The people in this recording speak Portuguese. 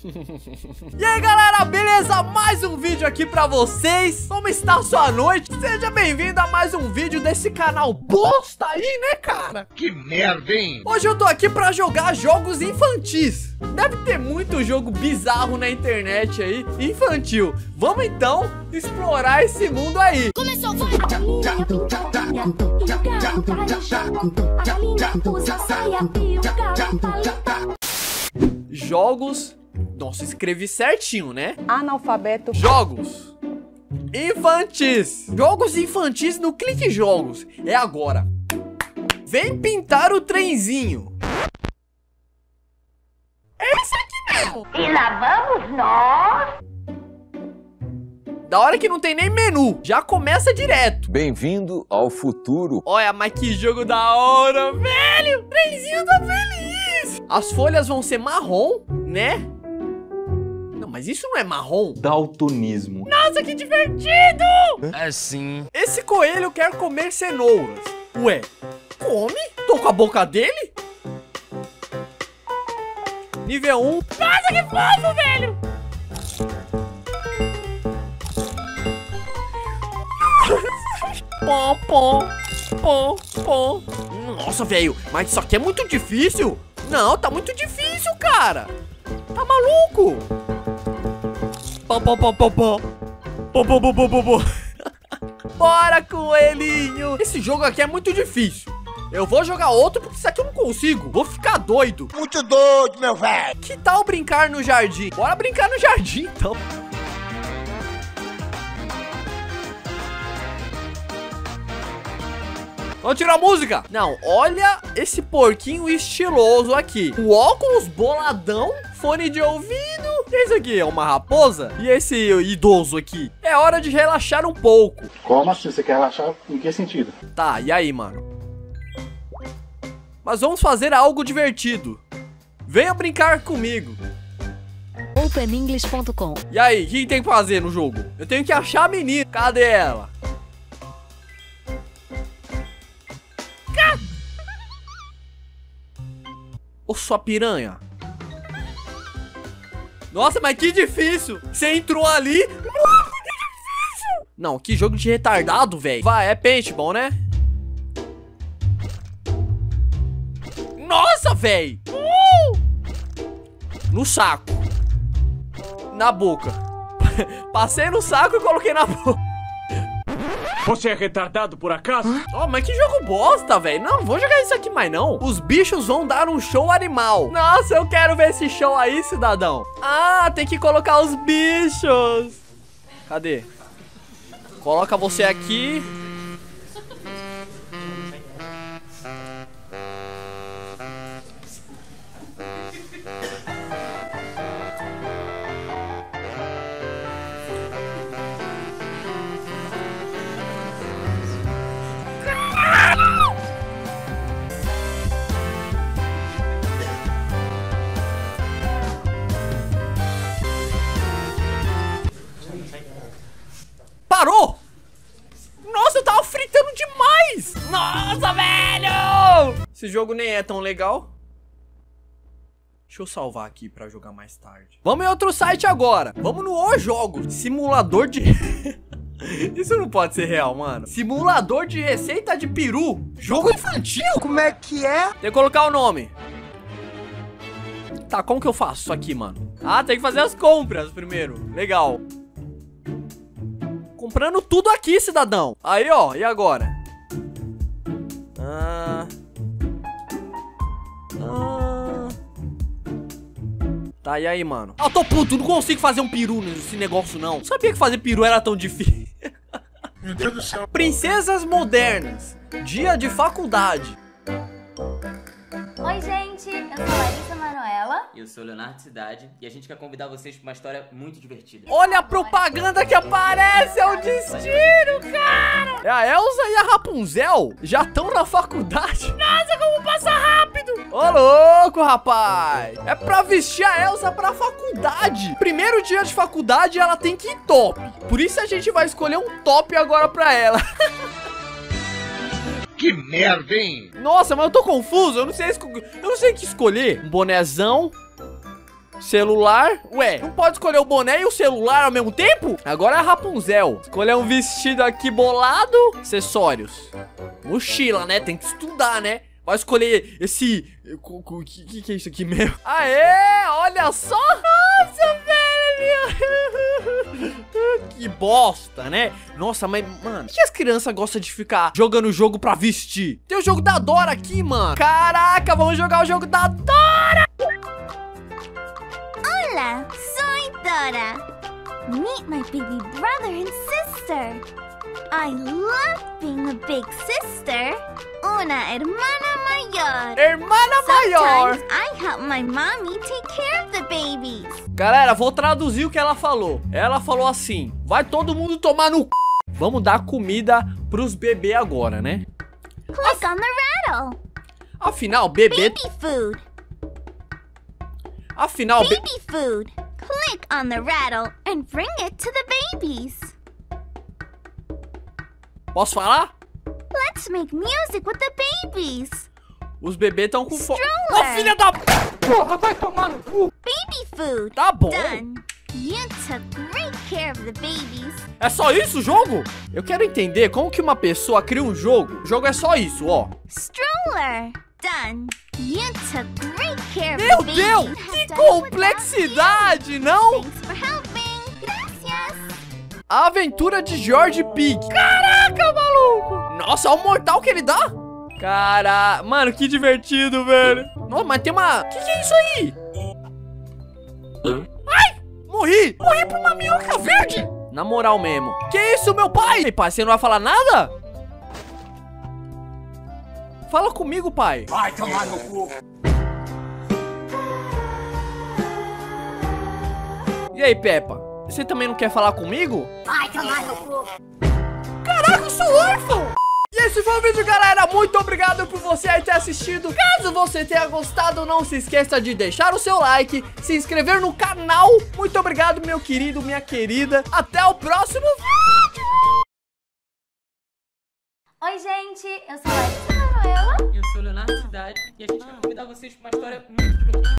E aí galera, beleza? Mais um vídeo aqui pra vocês. Como está a sua noite? Seja bem-vindo a mais um vídeo desse canal bosta aí, né cara? Que merda, hein? Hoje eu tô aqui pra jogar jogos infantis. Deve ter muito jogo bizarro na internet aí, infantil. Vamos então explorar esse mundo aí. Começou, vai! A galinha pintou a galinha, e o galo tá lixado. A galinha usa saia e o galo tá lixado. Jogos... Nossa, escrevi certinho, né? Analfabeto. Jogos infantis. Jogos infantis no Clique Jogos. É agora. Vem pintar o trenzinho. É esse aqui mesmo. E lá vamos nós. Da hora que não tem nem menu. Já começa direto. Bem-vindo ao futuro. Olha, mas que jogo da hora, velho. O trenzinho tá feliz. As folhas vão ser marrom, né? Não, mas isso não é marrom. Daltonismo. Nossa, que divertido. É sim. Esse coelho quer comer cenouras. Ué, come? Tô com a boca dele? Nível 1. Nossa, que fofo, velho. Pom, pom, pom, pom. Nossa, velho, mas isso aqui é muito difícil. Não, tá muito difícil, cara. Tá maluco? Pom, pom, pom, pom, pom. Pom, pom, pom, pom, pom, pom. Bora, coelhinho. Esse jogo aqui é muito difícil. Eu vou jogar outro porque isso aqui eu não consigo. Vou ficar doido. Muito doido, meu velho. Que tal brincar no jardim? Bora brincar no jardim, então. Vamos tirar a música? Não, olha esse porquinho estiloso aqui. O óculos boladão, fone de ouvido. Esse aqui é uma raposa. E esse idoso aqui? É hora de relaxar um pouco. Como assim? Você quer relaxar? Em que sentido? Tá, e aí, mano? Mas vamos fazer algo divertido. Venha brincar comigo. OpenEnglish.com. E aí, o que tem que fazer no jogo? Eu tenho que achar a menina. Cadê ela? Ô, sua piranha. Nossa, mas que difícil. Você entrou ali. Nossa, que difícil. Não, que jogo de retardado, velho. Vai, é paintball, né? Nossa, velho. No saco. Na boca. Passei no saco e coloquei na boca. Você é retardado por acaso? Oh, mas que jogo bosta, velho. Não vou jogar isso aqui mais, não. Os bichos vão dar um show animal. Nossa, eu quero ver esse show aí, cidadão. Ah, tem que colocar os bichos. Cadê? Coloca você aqui. Parou! Nossa, eu tava fritando demais! Nossa, velho! Esse jogo nem é tão legal. Deixa eu salvar aqui pra jogar mais tarde. Vamos em outro site agora. Vamos no O Jogos. Simulador de... Isso não pode ser real, mano. Simulador de receita de peru. Jogo infantil? Como é que é? Tem que colocar o nome. Tá, como que eu faço isso aqui, mano? Ah, tem que fazer as compras primeiro. Legal. Comprando tudo aqui, cidadão. Aí, ó, e agora? Tá, e aí, mano? Eu tô puto, não consigo fazer um peru nesse negócio, não. Não sabia que fazer peru era tão difícil. Meu Deus do céu. Princesas modernas. Dia de faculdade. Oi, gente, eu sou Larissa Manoela. Eu sou Leonardo Cidade e a gente quer convidar vocês para uma história muito divertida. Olha a propaganda que aparece, é o destino, cara! É a Elsa e a Rapunzel já estão na faculdade. Nossa, como passa rápido! Ô, louco, rapaz! É pra vestir a Elsa pra faculdade. Primeiro dia de faculdade, ela tem que ir top. Por isso a gente vai escolher um top agora pra ela. Que merda, hein? Nossa, mas eu tô confuso, eu não sei o que escolher. Um bonezão. celular. Ué, não pode escolher o boné e o celular ao mesmo tempo? Agora é a Rapunzel. Escolher um vestido aqui bolado. Acessórios. Mochila, né? Tem que estudar, né? Vai escolher esse... Que é isso aqui mesmo? Aê, olha só. Nossa, velho. Que bosta, né? Nossa, mas, mano, por que as crianças gostam de ficar jogando jogo pra vestir? Tem o jogo da Dora aqui, mano. Caraca, vamos jogar o jogo da Dora. Hola, soy Dora. Meet my baby brother and sister. I love being a big sister. Una hermana mayor. Hermana maior. Sometimes I help my mommy take care of the babies. Galera, vou traduzir o que ela falou. Ela falou assim: vai todo mundo tomar no c... Vamos dar comida pros bebês agora, né? Click on the rattle. Afinal, bebê... Baby food. Afinal, Baby food. Click on the rattle and bring it to the babies. Posso falar? Let's make music with the babies. Os bebês estão com fome. Stroller. Ô, filha da... Porra, vai tomar no cu. Baby food. Tá bom. Done. You took great care of the babies. É só isso o jogo? Eu quero entender como que uma pessoa cria um jogo. O jogo é só isso, ó. Stroller. Done. You took great care of Meu the babies. Deus, You que have done it without complexidade, não? you. Thanks for helping. Gracias. A aventura de George Pig. Caraca, maluco. Nossa, olha o mortal que ele dá. Caraca, mano, que divertido, velho. Nossa, mas tem uma... Que é isso aí? Ai, morri. Morri por uma minhoca verde. Na moral mesmo. Que isso, meu pai? Ei, pai, você não vai falar nada? Fala comigo, pai. Vai tomar no cu. E aí, Peppa? Você também não quer falar comigo? Vai tomar no cu. Caraca, eu sou órfão! E esse foi o vídeo, galera. Muito obrigado por você aí ter assistido. Caso você tenha gostado, não se esqueça de deixar o seu like, se inscrever no canal. Muito obrigado, meu querido, minha querida. Até o próximo vídeo! Oi, gente. Eu sou a Larissa Manoela. Eu sou o Leonardo Cidade e a gente vai convidar vocês pra uma história muito